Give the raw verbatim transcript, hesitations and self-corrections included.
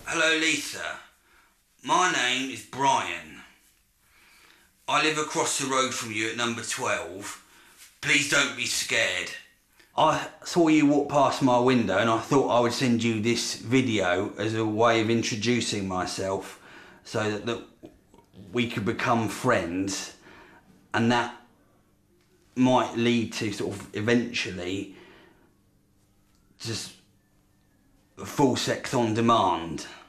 Hello Lisa, my name is Brian. I live across the road from you at number twelve. Please don't be scared. I saw you walk past my window and I thought I would send you this video as a way of introducing myself so that, that we could become friends, and that might lead to sort of eventually just full sex on demand.